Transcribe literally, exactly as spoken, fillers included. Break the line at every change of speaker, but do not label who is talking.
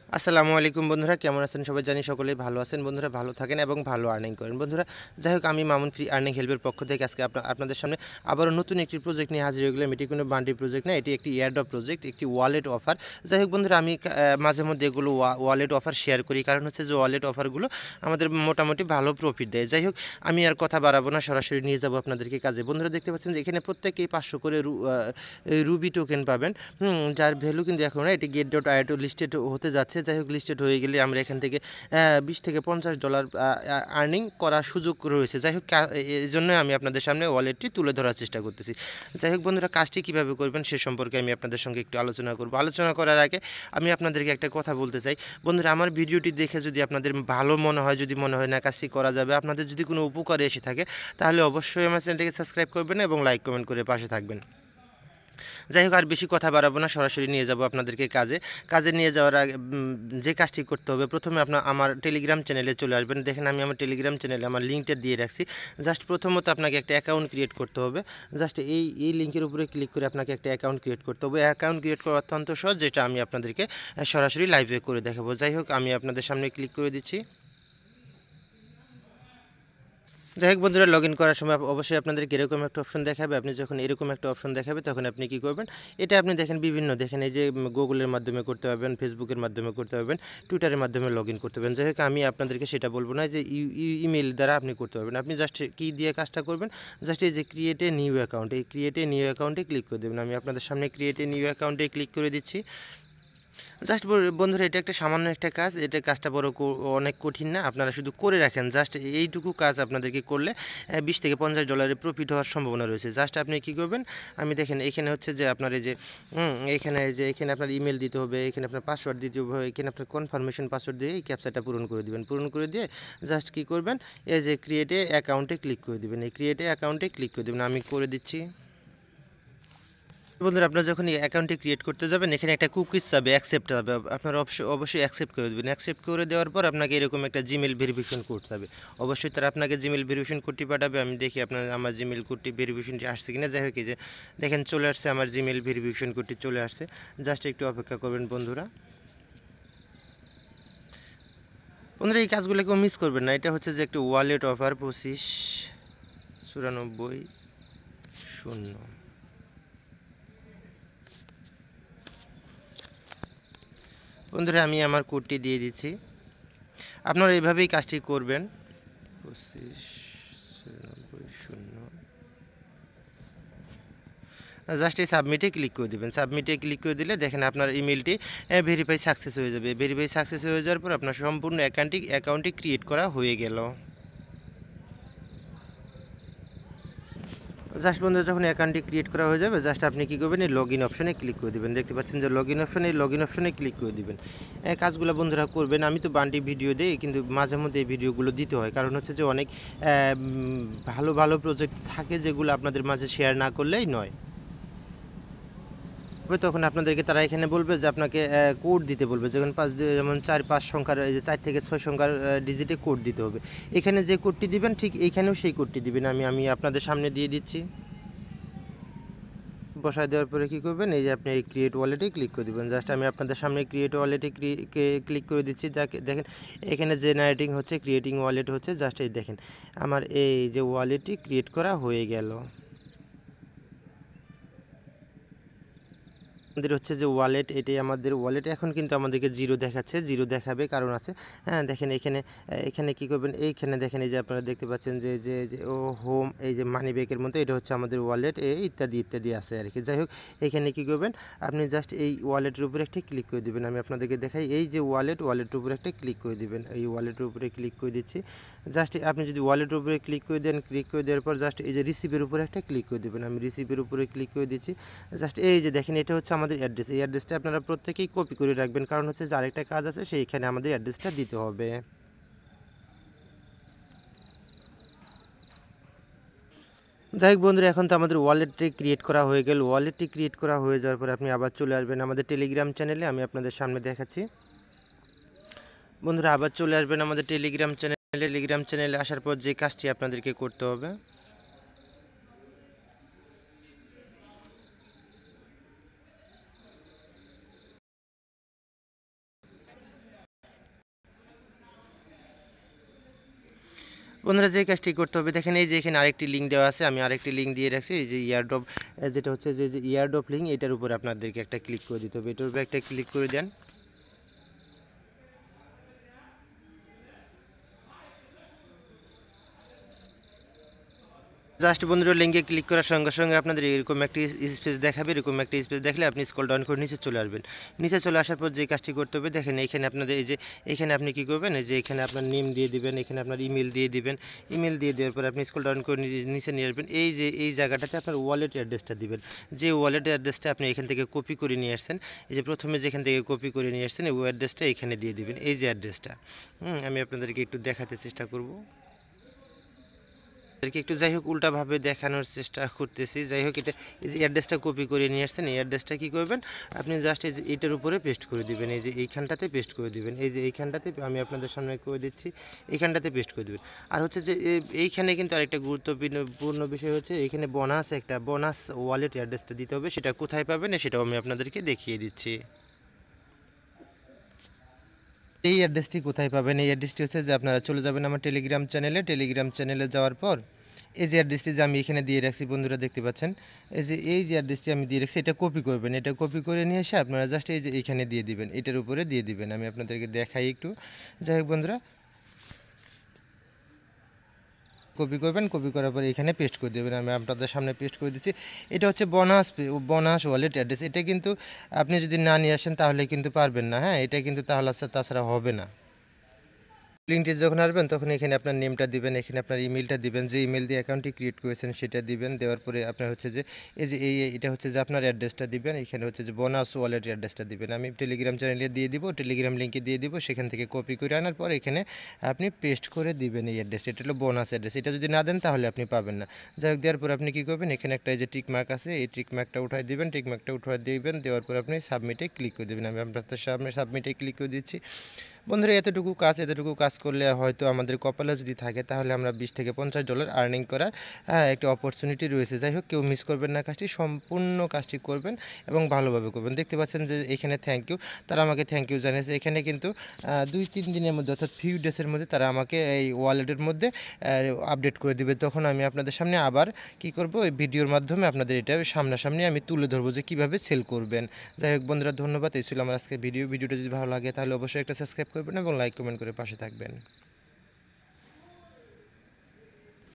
আসসালামু আলাইকুম বন্ধুরা, কেমন আছেন? সবাই জানি সকলেই ভালো আছেন। বন্ধুরা ভালো থাকেন এবং ভালো আর্নিং করেন। বন্ধুরা যাই হোক, আমি মামুন ফ্রি আর্নিং হেল্পের পক্ষ থেকে আজকে আপনা- আপনাদের সামনে আবারও নতুন একটি প্রজেক্ট নিয়ে হাজির হয়ে গেলাম। এটি কোনো বান্ডি প্রজেক্ট না, এটি একটি এয়ারড্রপ প্রজেক্ট, একটি ওয়ালেট অফার। যাই হোক বন্ধুরা, আমি আহ, মাঝে মধ্যে এগুলো ওয়ালেট অফার শেয়ার করি, কারণ হচ্ছে যে ওয়ালেট অফারগুলো আমাদের মোটামুটি ভালো প্রফিট দেয়। যাই হোক, আমি আর কথা বাড়াবো না, সরাসরি নিয়ে যাব আপনাদেরকে কাজে। বন্ধুরা দেখতে পাচ্ছেন যে এখানে প্রত্যেকেই পাঁচশো করে রু- আহ, রুবি টোকেন পাবেন, হুম, যার ভ্যালু কিন্তু এখন না, এটি গেট ডট আইটো লিস্টেড হতে যাচ্ছে। যাই হোক, লিস্টেড হয়ে গেলে আমরা এখান থেকে বিশ থেকে পঞ্চাশ ডলার আর্নিং করার সুযোগ রয়েছে। যাই হোক, এই জন্য আমি আপনাদের সামনে ওয়ালেটটি তুলে ধরার চেষ্টা করতেছি। যাই হোক বন্ধুরা, কাজটি কীভাবে করবেন সে সম্পর্কে আমি আপনাদের সঙ্গে একটু আলোচনা করব। আলোচনা করার আগে আমি আপনাদেরকে একটা কথা বলতে চাই। বন্ধুরা, আমার ভিডিওটি দেখে যদি আপনাদের ভালো মনে হয়, যদি মনে হয় না কাজটি করা যাবে, আপনাদের যদি কোনো উপকারে এসে থাকে, তাহলে অবশ্যই আমার চ্যানেলটিকে সাবস্ক্রাইব করবেন এবং লাইক কমেন্ট করে পাশে থাকবেন। যাই হোক, আর বেশি কথা বাড়াবো না, সরাসরি নিয়ে যাব আপনাদেরকে কাজে। কাজে নিয়ে যাওয়ার আগে উম, যে কাজটি করতে হবে, প্রথমে আপনার আমার টেলিগ্রাম চ্যানেলে চলে আসবেন। দেখেন, আমি আমার টেলিগ্রাম চ্যানেলে আমার লিঙ্কটা দিয়ে রাখছি। জাস্ট প্রথমত আপনাকে একটা অ্যাকাউন্ট ক্রিয়েট করতে হবে। জাস্ট এই এই লিঙ্কের উপরে ক্লিক করে আপনাকে একটা অ্যাকাউন্ট ক্রিয়েট করতে হবে। অ্যাকাউন্ট ক্রিয়েট করা অত্যন্ত সহজ, যেটা আমি আপনাদেরকে আহ, সরাসরি লাইভে করে দেখাবো। যাই হোক, আমি আপনাদের সামনে ক্লিক করে দিচ্ছি। যাই হোক বন্ধুরা, লগ ইন করার সময় অবশ্যই আপনাদেরকে এরকম একটা অপশন দেখাবে। আপনি যখন এরকম একটা অপশন দেখাবে, তখন আপনি কি করবেন, এটা আপনি দেখেন বিভিন্ন দেখেন, এই যে গুগলের মাধ্যমে করতে পারবেন, ফেসবুকের মাধ্যমে করতে পারবেন, টুইটারের মাধ্যমে লগ ইন করতে পারবেন। যাই হোক, আমি আপনাদেরকে সেটা বলবো না যে ইমেল দ্বারা আপনি করতে পারবেন। আপনি জাস্ট কী দিয়ে কাজটা করবেন, জাস্ট এই যে ক্রিয়েট এ নিউ অ্যাকাউন্ট, এই ক্রিয়েট এ নিউ অ্যাকাউন্টে ক্লিক করে দেবেন। আমি আপনাদের সামনে ক্রিয়েট এ নিউ অ্যাকাউন্টে ক্লিক করে দিচ্ছি। জাস্ট বন্ধুরা, এটা একটা সামান্য একটা কাজ, এটা কাজটা বড় অনেক কঠিন না, আপনারা শুধু করে রাখেন। জাস্ট এইটুকু কাজ আপনাদেরকে করলে বিশ থেকে পঞ্চাশ ডলারের প্রফিট হওয়ার সম্ভাবনা রয়েছে। জাস্ট আপনি কী করবেন, আমি দেখেন এখানে হচ্ছে যে আপনার এই যে এখানে যে এখানে আপনার ইমেল দিতে হবে, এখানে আপনার পাসওয়ার্ড দিতে হবে, এখানে আপনার কনফার্মেশন পাসওয়ার্ড দিয়ে এই ক্যাপচাটা পূরণ করে দেবেন। পূরণ করে দিয়ে জাস্ট কী করবেন, এই যে ক্রিয়েটে অ্যাকাউন্টে ক্লিক করে দেবেন। এই ক্রিয়েটে অ্যাকাউন্টে ক্লিক করে দেবেন, আমি করে দিচ্ছি। বন্ধুরা, আপনারা যখন এই অ্যাকাউন্টটি ক্রিয়েট করতে যাবেন, এখানে একটা কুকিজ চাবে, অ্যাকসেপ্ট হবে। আপনারা অবশ্যই অবশ্যই অ্যাকসেপ্ট করে দেবেন। অ্যাকসেপ্ট করে দেওয়ার পর আপনাকে এরকম একটা জিমেল ভেরিফিকেশন কোড চাবে। অবশ্যই তারা আপনাকে জিমেল ভেরিফিকেশন কোডটি পাঠাবে। আমি দেখি আপনার আমার জিমেল কোডটি ভেরিফিকেশনটি আসছে কিনা। যাই হোক, এই যে দেখেন চলে আসছে, আমার জিমেল ভেরিফিকেশন কোডটি চলে আসছে। জাস্ট একটু অপেক্ষা করবেন বন্ধুরা। বন্ধুরা, এই কাজগুলো কেউ মিস করবেন না। এটা হচ্ছে যে একটি ওয়ালেট অফার, পঁচিশ চুরানব্বই শূন্য। বন্ধুরা, আমি আমার কোডটি দিয়ে দিচ্ছি। আপনারা এইভাবেই কাজটি করবেন। পঁচিশ চুরানব্বই শূন্য। জাস্ট এই সাবমিটে ক্লিক করে দেবেন। সাবমিটে ক্লিক করে দিলে দেখেন আপনার ইমেলটি ভেরিফাই সাকসেস হয়ে যাবে। ভেরিফাই সাকসেস হয়ে যাওয়ার পর আপনার সম্পূর্ণ অ্যাকাউন্টটি অ্যাকাউন্টটি ক্রিয়েট করা হয়ে গেল। জাস্ট বন্ধুরা, যখন অ্যাকাউন্টটি ক্রিয়েট করা হয়ে যাবে, জাস্ট আপনি কী করবেন, এই লগ ইন অপশনে ক্লিক করে দেবেন। দেখতে পাচ্ছেন যে লগ ইন অপশনে, এই লগ ইন অপশনে ক্লিক করে দেবেন। এই কাজগুলো বন্ধুরা করবেন। আমি তো বান্ডি ভিডিও দিই, কিন্তু মাঝে মধ্যে এই ভিডিওগুলো দিতে হয়, কারণ হচ্ছে যে অনেক ভালো ভালো প্রজেক্ট থাকে যেগুলো আপনাদের মাঝে শেয়ার না করলেই নয়। হবে তখন আপনাদেরকে তারা এখানে বলবে যে আপনাকে কোড দিতে বলবে, যখন পাঁচ যেমন চার পাঁচ সংখ্যার, এই যে চার থেকে ছয় সংখ্যার ডিজিটে কোড দিতে হবে। এখানে যে কোডটি দিবেন, ঠিক এইখানেও সেই কোডটি দিবেন। আমি আমি আপনাদের সামনে দিয়ে দিচ্ছি। বসায় দেওয়ার পরে কী করবেন, এই যে আপনি এই ক্রিয়েট ওয়ালেটে ক্লিক করে দেবেন। জাস্ট আমি আপনাদের সামনে ক্রিয়েট ওয়ালেটে ক্লিক করে দিচ্ছি। যাকে দেখেন এখানে জেনারেটিং হচ্ছে, ক্রিয়েটিং ওয়ালেট হচ্ছে। জাস্ট এই দেখেন আমার এই যে ওয়ালেটটি ক্রিয়েট করা হয়ে গেল। আমাদের হচ্ছে যে ওয়ালেট, এটাই আমাদের ওয়ালেট। এখন কিন্তু আমাদেরকে জিরো দেখাচ্ছে, জিরো দেখাবে, কারণ আছে। হ্যাঁ, দেখেন এখানে এখানে কী করবেন, এইখানে দেখেন এই যে আপনারা দেখতে পাচ্ছেন যে যে যে ও হোম, এই যে মানি ব্যাগের মতো, এটা হচ্ছে আমাদের ওয়ালেট, এই ইত্যাদি ইত্যাদি আছে আর কি। যাই হোক, এখানে কী করবেন, আপনি জাস্ট এই ওয়ালেটের উপরে একটা ক্লিক করে দেবেন। আমি আপনাদেরকে দেখাই, এই যে ওয়ালেট, ওয়ালেটের উপরে একটা ক্লিক করে দেবেন। এই ওয়ালেটের উপরে ক্লিক করে দিচ্ছি। জাস্ট আপনি যদি ওয়ালেটের উপরে ক্লিক করে দেন, ক্লিক করে দেওয়ার পর জাস্ট এই যে রিসিভের উপরে একটা ক্লিক করে দেবেন। আমি রিসিভের উপরে ক্লিক করে দিচ্ছি। জাস্ট এই যে দেখেন, এটা হচ্ছে আমাদের অ্যাড্রেস। এই অ্যাড্রেসটা আপনারা প্রত্যেকেই কপি করে রাখবেন, কারণ হচ্ছে যে আরেকটা কাজ আছে, সেইখানে আমাদের অ্যাড্রেসটা দিতে হবে। যাই হোক বন্ধুরা, এখন তো আমাদের ওয়ালেটটি ক্রিয়েট করা হয়ে গেল। ওয়ালেটটি ক্রিয়েট করা হয়ে যাওয়ার পরে আপনি আবার চলে আসবেন আমাদের টেলিগ্রাম চ্যানেলে। আমি আপনাদের সামনে দেখাচ্ছি। বন্ধুরা, আবার চলে আসবেন আমাদের টেলিগ্রাম চ্যানেলে। টেলিগ্রাম চ্যানেলে আসার পর যে কাজটি আপনাদেরকে করতে হবে, বন্ধুরা যে কাজটি করতে হবে দেখেন এই যে এখানে আরেকটি লিঙ্ক দেওয়া আছে, আমি আরেকটি লিঙ্ক দিয়ে রাখছি, এই যে ইয়ারড্রপ যেটা হচ্ছে যে যে ইয়ারড্রপ লিঙ্ক, এটার উপরে আপনাদেরকে একটা ক্লিক করে দিতে হবে। এটার উপরে একটা ক্লিক করে দেন। জাস্ট বন্ধুরা লিঙ্কে ক্লিক করার সঙ্গে সঙ্গে আপনাদের এরকম একটি স্পেস দেখাবে। এরকম একটি স্পেস দেখলে আপনি স্ক্রল ডাউন করে নিচে চলে আসবেন। নিচে চলে আসার পর যে কাজটি করতে হবে দেখেন এখানে আপনাদের এই যে এখানে আপনি কী করবেন, এই যে এখানে আপনার নেম দিয়ে দিবেন, এখানে আপনার ইমেল দিয়ে দিবেন। ইমেল দিয়ে দেওয়ার পর আপনি স্ক্রল ডাউন করে নিচে নিয়ে আসবেন। এই যে এই জায়গাটাতে আপনার ওয়ালেট অ্যাড্রেসটা দিবেন। যে ওয়ালেট অ্যাড্রেসটা আপনি এখান থেকে কপি করে নিয়ে আসছেন, এই যে প্রথমে যেখান থেকে কপি করে নিয়ে আসছেন ওই অ্যাড্রেসটা এখানে দিয়ে দিবেন। এই যে অ্যাড্রেসটা আমি আপনাদেরকে একটু দেখাতে চেষ্টা করব, একটু যাই হোক উল্টাভাবে দেখানোর চেষ্টা করতেছি। যাই হোক এটা এই যে অ্যাড্রেসটা কপি করে নিয়ে আসছেন, এই অ্যাড্রেসটা কী করবেন আপনি জাস্ট এই যে এইটার উপরে পেস্ট করে দিবেন। এই যে এইখানটাতে পেস্ট করে দিবেন। এই যে এইখানটাতে আমি আপনাদের সামনে করে দিচ্ছি, এইখানটাতে পেস্ট করে দেবেন। আর হচ্ছে যে এইখানে কিন্তু আরেকটা গুরুত্বপূর্ণ বিষয় হচ্ছে এখানে বোনাস একটা বোনাস ওয়ালেট অ্যাড্রেসটা দিতে হবে। সেটা কোথায় পাবেন সেটাও আমি আপনাদেরকে দেখিয়ে দিচ্ছি। এই অ্যাড্রেসটি কোথায় পাবেন, এই অ্যাড্রেসটি হচ্ছে যে আপনারা চলে যাবেন আমার টেলিগ্রাম চ্যানেলে। টেলিগ্রাম চ্যানেলে যাওয়ার পর এই যে অ্যাড্রেসটি যে আমি এখানে দিয়ে রাখছি বন্ধুরা দেখতে পাচ্ছেন, এই যে এই যে অ্যাড্রেসটি আমি দিয়ে রাখছি এটা কপি করবেন। এটা কপি করে নিয়ে এসে আপনারা জাস্ট এই যে এইখানে দিয়ে দিবেন, এটার উপরে দিয়ে দিবেন। আমি আপনাদেরকে দেখাই একটু। যাই হোক বন্ধুরা কপি করবেন, কপি করার পরে এখানে পেস্ট করে দেবেন। আমি আপনাদের সামনে পেস্ট করে দিচ্ছি। এটা হচ্ছে বোনাস বোনাস ওয়ালেট অ্যাড্রেস। এটা কিন্তু আপনি যদি না নিয়ে আসেন তাহলে কিন্তু পারবেন না, হ্যাঁ এটা কিন্তু তাহলে তাছাড়া হবে না। লিঙ্কটি যখন আসবেন তখন এখানে আপনার নেমটা দিবেন, এখানে আপনার ইমেলটা দিবেন, যে ইমেল দিয়ে অ্যাকাউন্টটি ক্রিয়েট করেছেন সেটা দিবেন। দেওয়ার পরে আপনার হচ্ছে যে এই যে এই এটা হচ্ছে যে আপনার অ্যাড্রেসটা দিবেন, এখানে হচ্ছে যে বোনাস ওয়ালেট অ্যাড্রেসটা দিবেন। আমি টেলিগ্রাম চ্যানেলে দিয়ে দিব, টেলিগ্রাম লিঙ্কে দিয়ে দিব, সেখান থেকে কপি করে আনার পর এখানে আপনি পেস্ট করে দিবেন এই অ্যাড্রেস। এটা হলো বোনাস অ্যাড্রেস। এটা যদি না দেন তাহলে আপনি পাবেন না। যাই হোক দেওয়ার পর আপনি কী করবেন, এখানে একটা এই যে টিক মার্ক আছে, এই টিক মার্কটা উঠাই দিবেন। টিক মার্কটা উঠাই দিবেন, দেওয়ার পর আপনি সাবমিটে ক্লিক করে দেবেন। আমি আপনাদের সামনে সাবমিটে ক্লিক করে দিচ্ছি। বন্ধুরা এতটুকু কাজ এতটুকু কাজ করলে হয়তো আমাদের কপালে যদি থাকে তাহলে আমরা বিশ থেকে পঞ্চাশ ডলার আর্নিং করার একটা অপরচুনিটি রয়েছে। যাই হোক কেউ মিস করবেন না, কাজটি সম্পূর্ণ কাজটি করবেন এবং ভালোভাবে করবেন। দেখতে পাচ্ছেন যে এখানে থ্যাংক ইউ, তারা আমাকে থ্যাংক ইউ জানিয়েছে। এখানে কিন্তু দুই তিন দিনের মধ্যে অর্থাৎ ফিউ ডেসের মধ্যে তারা আমাকে এই ওয়ালেটের মধ্যে আপডেট করে দেবে। তখন আমি আপনাদের সামনে আবার কি করব, এই ভিডিওর মাধ্যমে আপনাদের এটা সামনাসামনি আমি তুলে ধরবো যে কীভাবে সেল করবেন। যাই হোক বন্ধুরা ধন্যবাদ, এই ছিল আমার আজকে ভিডিও। ভিডিওটা যদি ভালো লাগে তাহলে অবশ্যই একটা সাবস্ক্রাইব করবেন এবং লাইক কমেন্ট করে পাশে থাকবেন।